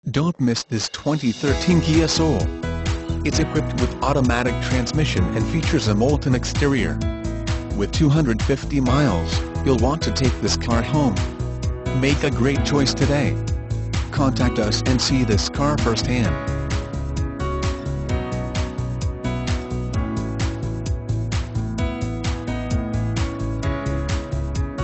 Don't miss this 2013 Kia Soul. It's equipped with automatic transmission and features a molten exterior. With 250 miles, you'll want to take this car home. Make a great choice today. Contact us and see this car firsthand.